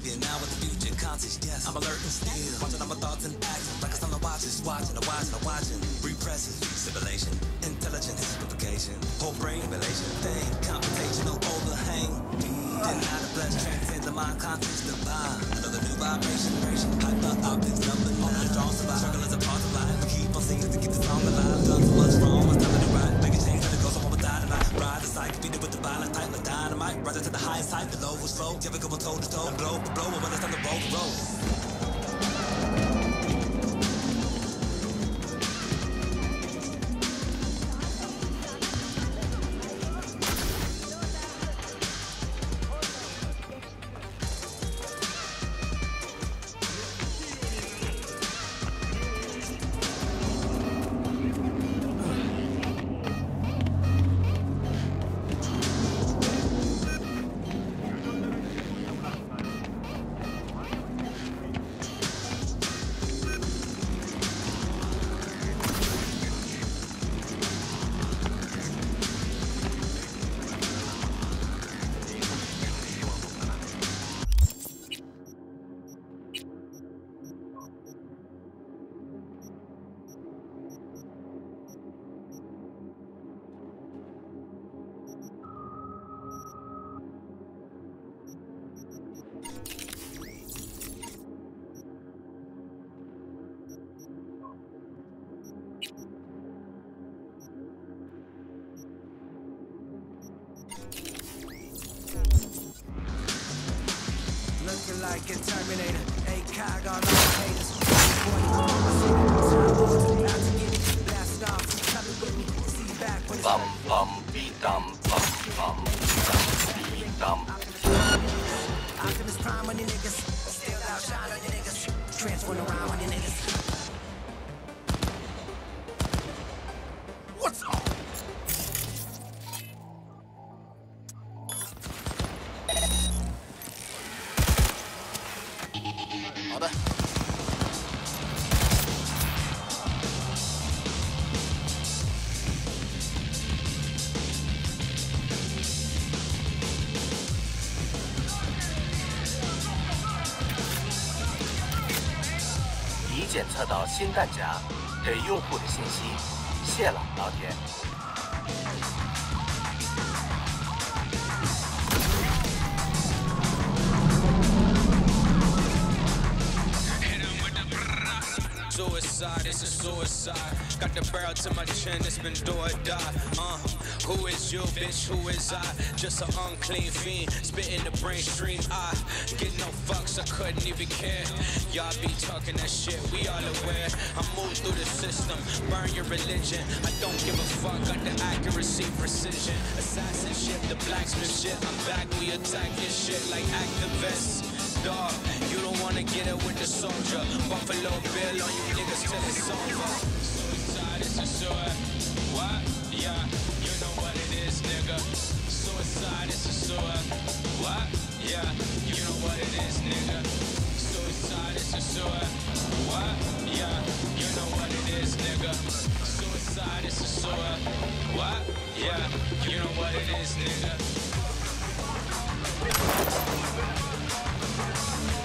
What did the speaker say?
behavior. Now with the future conscious, yes, I'm alert and still. Watching all my thoughts and actions. Like a son of watches, watching, watching. Repressive, simulation, intelligence, simplification. Whole brain relation, thing, computational overhang. Deny the blood transcend the mind, conscious divine. Another new vibration, hyper optics, number 9. Strong survive, struggle is a part of life. We keep on singing to keep the song alive. Done so much wrong, it's time to do right. Make a change, let it go, so I won't die tonight. Ride the cycle, beat it with the violent type like dynamite. Rising to the highest height, the low was slow. Never go toe to toe, blow, when it's time to roll the road. Looking like a Terminator, ACOG on all the haters. Blast off, come with me, see back when it's Optimus Prime on you niggas, still outshine on you niggas, transferring around on you niggas. What's up? 好的。已检测到新弹夹，给用户的信息。谢了，老铁。 Suicide, it's a suicide. Got the barrel to my chin, it's been do or die. Who is you, bitch? Who is I? Just an unclean fiend, spitting the brain stream. I get no fucks, I couldn't even care. Y'all be talking that shit, we all aware. I move through the system, burn your religion. I don't give a fuck, got the accuracy, precision. Assassinship, the blacksmith shit. I'm back, we attack your shit like activists. Dog, you don't wanna get it with the soldier. Buffalo Bill on you niggas till it's over. Suicide is a sword. What? Yeah, you know what it is, nigga. Suicide is a sword. What? Yeah, you know what it is, nigga. Suicide is a sword. What? Yeah, you know what it is, nigga. Suicide is a sword. What? Yeah, you know what it is, nigga.